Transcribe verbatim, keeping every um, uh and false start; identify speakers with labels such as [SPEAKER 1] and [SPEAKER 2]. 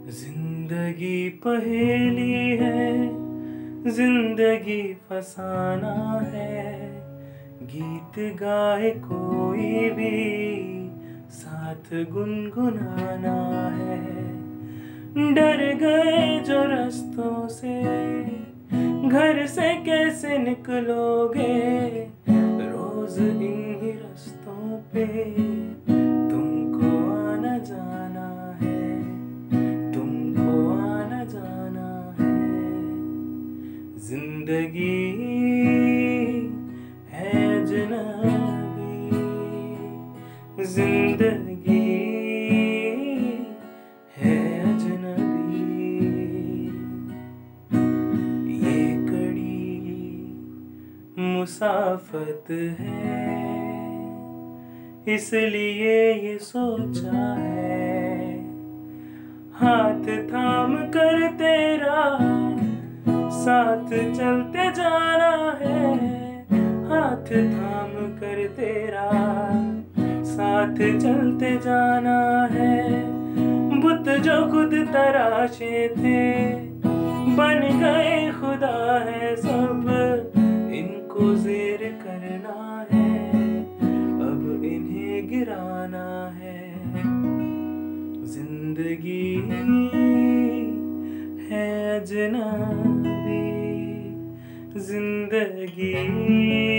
[SPEAKER 1] जिंदगी पहेली है, जिंदगी फसाना है। गीत गाए कोई भी साथ गुनगुनाना है। डर गए जो रास्तों से, घर से कैसे निकलोगे। रोज इन्हीं रास्तों पे तुमको आना जाना है, तुमको आना जाना है। जिंदगी है अजनबी, जिंदगी है अजनबी। ये कड़ी मुसाफत है, इसलिए ये सोचा है। हाथ थाम कर तेरा साथ चलते जाना है। हाथ थाम कर तेरा साथ चलते जाना है। बुत जो खुद तराशे थे बन गए खुदा है सब। इनको ज़ेर करना है, अब इन्हें गिराना है। जिंदगी है अजनबी, जिंदगी